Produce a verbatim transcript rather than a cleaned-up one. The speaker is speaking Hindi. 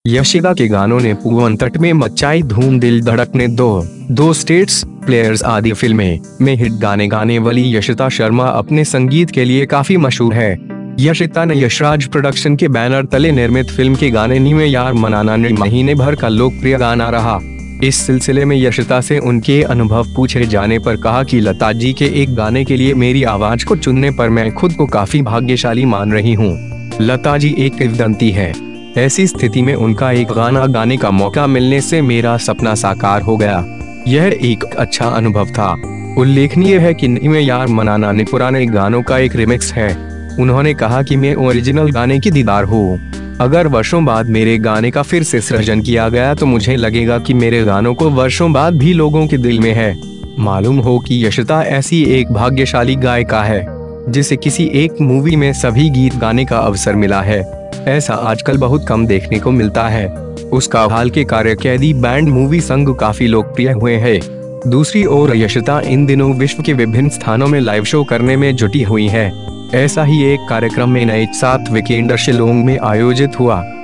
यशिदा के गानों ने पूवन तट में मचाई धूम, दिल धड़कने दो, दो स्टेट्स, प्लेयर्स आदि फिल्में में हिट गाने गाने वाली यशिता शर्मा अपने संगीत के लिए काफी मशहूर है। यशिता ने यशराज प्रोडक्शन के बैनर तले निर्मित फिल्म के गाने नी में यार मनाना ने महीने भर का लोकप्रिय गाना रहा। इस सिलसिले में यशिता से उनके अनुभव पूछे जाने पर कहा कि लता जी के एक गाने के लिए मेरी आवाज को चुनने पर मैं खुद को काफी भाग्यशाली मान रही हूँ। लता जी एक किंवदंती है, ऐसी स्थिति में उनका एक गाना गाने का मौका मिलने से मेरा सपना साकार हो गया। यह एक अच्छा अनुभव था। उल्लेखनीय है कि नी में यार मनाना ने पुराने गानों का एक रिमिक्स है। उन्होंने कहा कि मैं ओरिजिनल गाने की दीदार हूँ। अगर वर्षों बाद मेरे गाने का फिर से सृजन किया गया तो मुझे लगेगा कि मेरे गानों को वर्षों बाद भी लोगों के दिल में है। मालूम हो कि यशिता ऐसी एक भाग्यशाली गायिका है जिसे किसी एक मूवी में सभी गीत गाने का अवसर मिला है। ऐसा आजकल बहुत कम देखने को मिलता है। उसका हाल के कार्य कैदी बैंड मूवी संग काफी लोकप्रिय हुए हैं। दूसरी ओर यशिता इन दिनों विश्व के विभिन्न स्थानों में लाइव शो करने में जुटी हुई है। ऐसा ही एक कार्यक्रम में नए सात वीकेंडर शिलोंग में आयोजित हुआ।